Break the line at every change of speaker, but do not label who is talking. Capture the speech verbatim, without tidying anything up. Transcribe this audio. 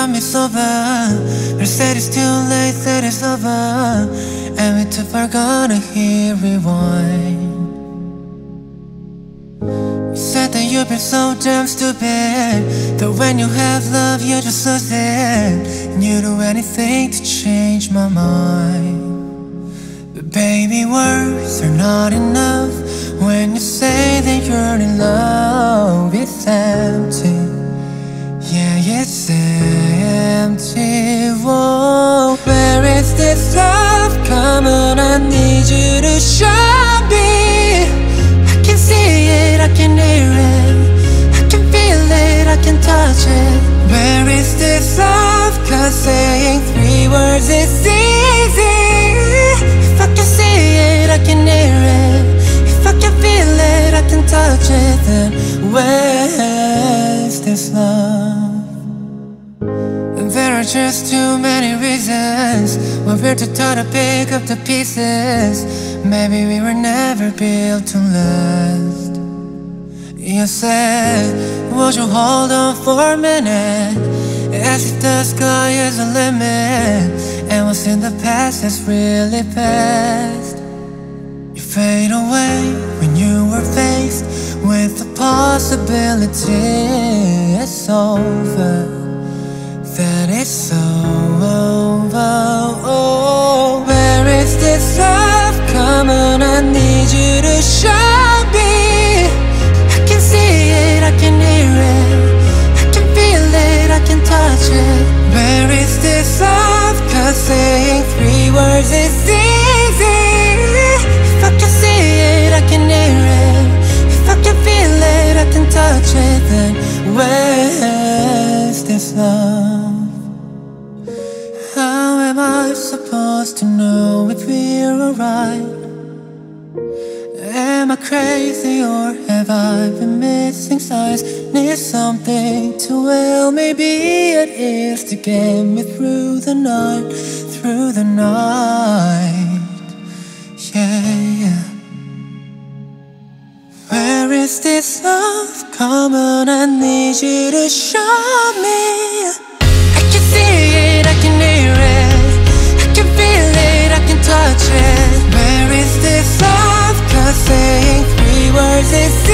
got me sober. They said it's too late, said it's over, and we too far gonna hear rewind. You said that you've been so damn stupid, that when you have love you just lose it, and you do anything to change my mind. But baby, words are not enough when you say that you're in love. It's empty, yeah, it's empty. Whoa, where is this love? Come on, I need you to show me. I can see it, I can hear it, I can feel it, I can touch it. Where is this love? Cause saying three words is easy. If I can see it, I can hear it, if I can feel it, I can touch it, then where's this love? And there are just too many reasons why we're too tired to pick up the pieces. Maybe we were never built to last. You said, would you hold on for a minute, as if the sky is a limit, and what's in the past is really past. You fade away when you were faced with the possibility it's over, that it's so over. Oh, where is this love? Come on, I need you to show me. I can see it, I can hear it, I can feel it, I can touch it. Where is this love? Cause saying three words is easy. If I can see it, I can hear it, if I can feel it, I can touch it, then where's this love? How am I supposed to know if we're alright? Am I crazy or have I been missing signs? Need something to, well, maybe it is to get me through the night, through the night. Yeah, yeah. Where is this love? Come on, I need you to show me. I can see it, I can hear it, I can feel it, I can touch it. Where is this love? Cause saying three words is